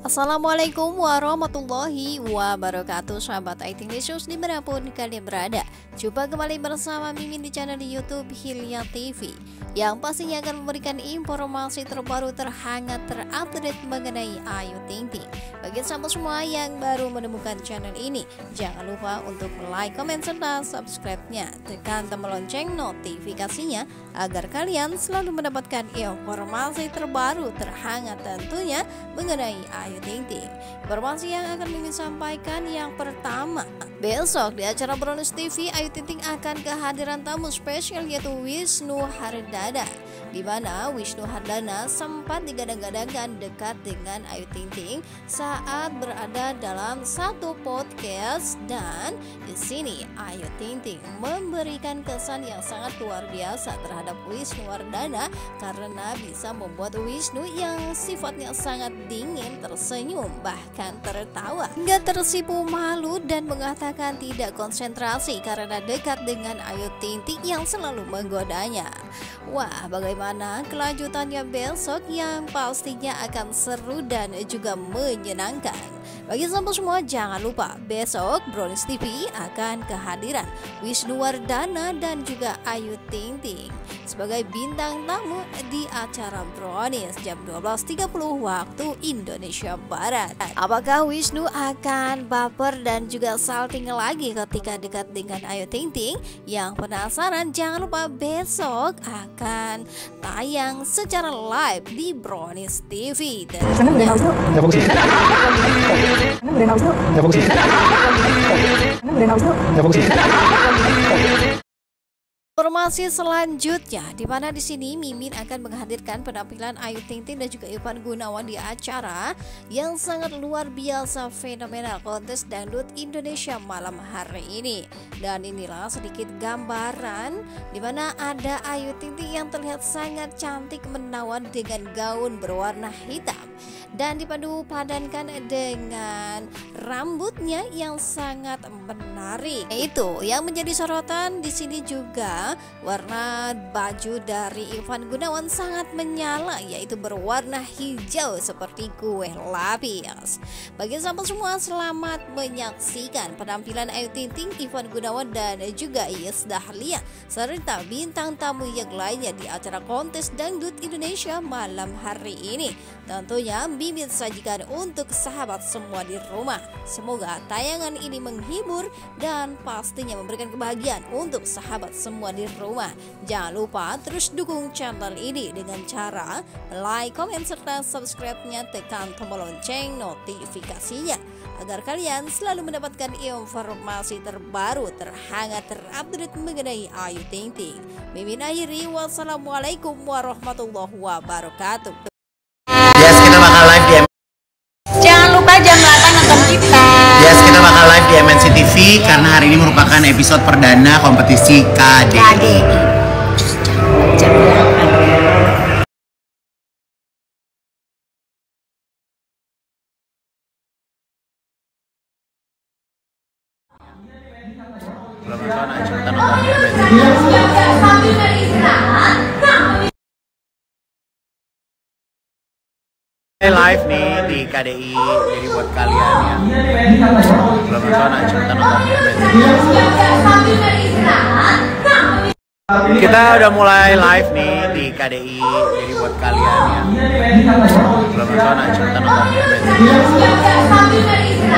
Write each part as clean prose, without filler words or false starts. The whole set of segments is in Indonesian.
Assalamualaikum warahmatullahi wabarakatuh, sahabat IT News dimanapun kalian berada. Jumpa kembali bersama Mimin di channel YouTube Hilya TV, yang pastinya akan memberikan informasi terbaru, terhangat, terupdate mengenai Ayu Ting Ting. Bagi sahabat semua yang baru menemukan channel ini, jangan lupa untuk like, komen, serta subscribe-nya. Tekan tombol lonceng notifikasinya agar kalian selalu mendapatkan informasi terbaru, terhangat tentunya mengenai Ayu Ting Ting. Informasi yang akan Mimin sampaikan yang pertama, besok di acara Brownies TV, Ayu Ting Ting akan kehadiran tamu spesial yaitu Wisnu Hardana, di mana Wisnu Hardana sempat digadang-gadangkan dekat dengan Ayu Ting Ting saat berada dalam satu podcast, dan di sini Ayu Ting Ting memberikan kesan yang sangat luar biasa terhadap Wisnu Hardana karena bisa membuat Wisnu yang sifatnya sangat dingin tersenyum, bahkan tertawa hingga tersipu malu dan mengatakan tidak konsentrasi karena dekat dengan Ayu Ting Ting yang selalu menggodanya. Wah, bagaimana kelanjutannya besok yang pastinya akan seru dan juga menyenangkan. Bagi sahabat semua, jangan lupa besok Brownies TV akan kehadiran Wisnu Hardana dan juga Ayu Ting Ting sebagai bintang tamu di acara Brownies jam 12.30 waktu Indonesia Barat. Apakah Wisnu akan baper dan juga salting lagi ketika dekat dengan Ayu Ting Ting? Yang penasaran, jangan lupa besok akan tayang secara live di Brownies TV. Informasi selanjutnya, di mana di sini Mimin akan menghadirkan penampilan Ayu Ting Ting dan juga Ivan Gunawan di acara yang sangat luar biasa fenomenal, kontes dangdut Indonesia malam hari ini. Dan inilah sedikit gambaran di mana ada Ayu Ting Ting yang terlihat sangat cantik menawan dengan gaun berwarna hitam dan dipadu padankan dengan rambutnya yang sangat menarik. Itu yang menjadi sorotan di sini juga warna baju dari Ivan Gunawan sangat menyala, yaitu berwarna hijau seperti kue lapis. Bagi sahabat semua, selamat menyaksikan penampilan Ayu Ting Ting, Ivan Gunawan dan juga Iis Dahlia serta bintang tamu yang lainnya di acara kontes dangdut Indonesia malam hari ini. Tentunya Mimin sajikan untuk sahabat semua di rumah. Semoga tayangan ini menghibur dan pastinya memberikan kebahagiaan untuk sahabat semua di rumah. Jangan lupa terus dukung channel ini dengan cara like, komen, serta subscribe-nya. Tekan tombol lonceng notifikasinya agar kalian selalu mendapatkan informasi terbaru, terhangat, terupdate mengenai Ayu Ting Ting. Mimin akhiri, wassalamualaikum warahmatullahi wabarakatuh. Yes, kita bakal live di Jangan lupa jam 8 nonton kita. Yes, kita bakal live di MNC TV karena hari ini merupakan episode perdana kompetisi KDI. Jam 8. Belum nonton aja, kita nonton di MNC TV. Live nih di KDI, jadi buat kalian yang belum nonton aja, kita nonton di MNC TV. Kita udah mulai live nih di KDI, jadi buat kalian yang belum nonton aja, kita nonton di MNC TV.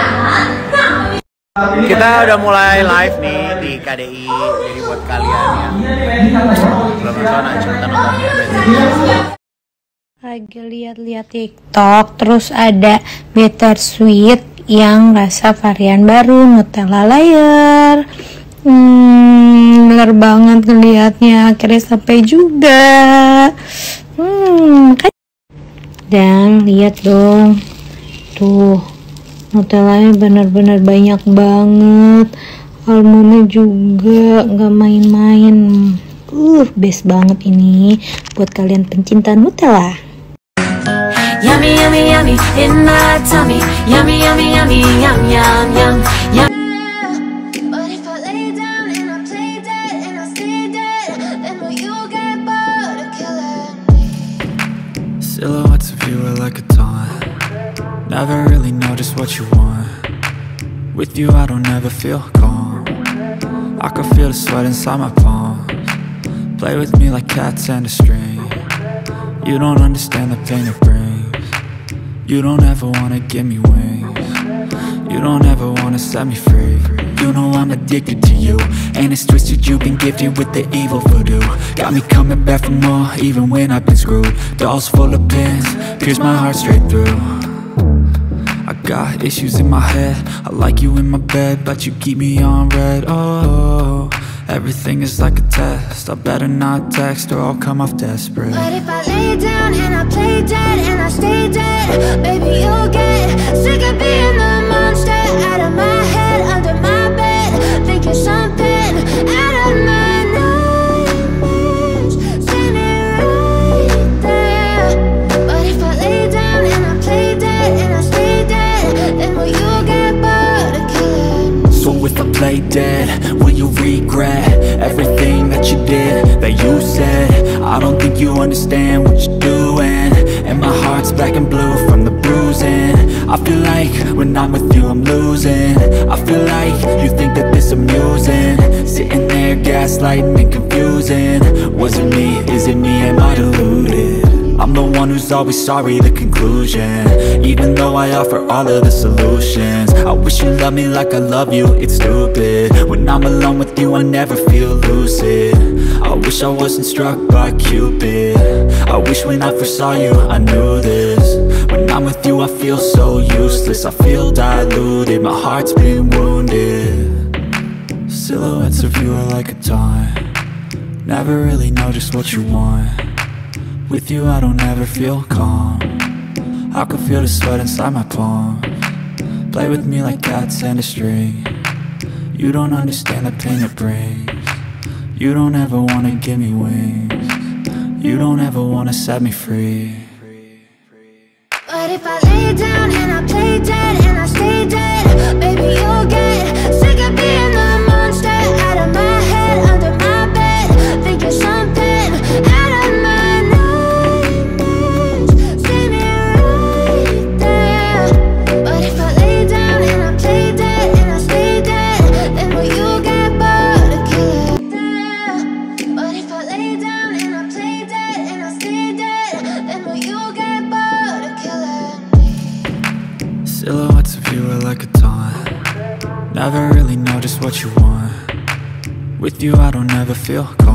Kita udah mulai live nih di KDI, jadi buat kalian yang belum nonton aja, kita nonton di MNC TV. Lagi lihat-lihat TikTok, terus ada Bittersweet yang rasa varian baru Nutella layer. Bener banget ngeliatnya, akhirnya sampai juga. Dan lihat dong, tuh Nutellanya bener-bener banyak banget, almondnya juga nggak main-main. Best banget ini buat kalian pencinta Nutella. Yummy, yummy, yummy, in my tummy. Yummy, yummy, yummy, yum, yum, yum, yum. But if I lay down and I play dead and I stay dead, then will you get bored of killing me? Silhouettes of you are like a taunt. Never really know just what you want. With you I don't ever feel calm. I can feel the sweat inside my palms. Play with me like cats and a string. You don't understand the pain it brings. You don't ever wanna give me wings. You don't ever wanna set me free. You know I'm addicted to you, and it's twisted, you've been gifted with the evil voodoo. Got me coming back for more, even when I've been screwed. Dolls full of pins, pierce my heart straight through. I got issues in my head, I like you in my bed, but you keep me on red. Oh, everything is like a test, I better not text or I'll come off desperate. But if I lay down and I play dead and I stay dead, baby, you'll get sick of being the monster out of my head, under my bed, thinking something out of my nightmares, standing right there. But if I lay down and I play dead and I stay dead, then will you get bored of killing? So if I play dead, will you regret everything that you did, that you said? I don't think you understand what you're doing, and my heart's black and blue from the bruising. I feel like when I'm with you I'm losing. I feel like you think that this amusing, sitting there gaslighting and confusing. Was it me? Is it me? Am I deluded? I'm the one who's always sorry, the conclusion, even though I offer all of the solutions. I wish you loved me like I love you, it's stupid. When I'm alone with you I never feel lucid. I wish I wasn't struck by Cupid. I wish when I first saw you I knew this. When I'm with you I feel so useless, I feel diluted, my heart's been wounded. Silhouettes of you are like a taunt. Never really know just what you want. With you I don't ever feel calm. I can feel the sweat inside my palms. Play with me like cats and a string. You don't understand the pain it brings. You don't ever wanna give me wings. You don't ever wanna set me free. But if I lay down and I play dead and I stay dead, baby, you'll get sick of being the monster out of my head, under my bed, thinking something out of my nightmares, standing right there. But if I lay down and I play dead and I stay dead, then will you get bored of killing? But if I lay down and I play dead and I stay dead, then will you get bored of killing? Silhouettes of you are like a taunt. Never really know just what you want. With you I don't ever feel calm.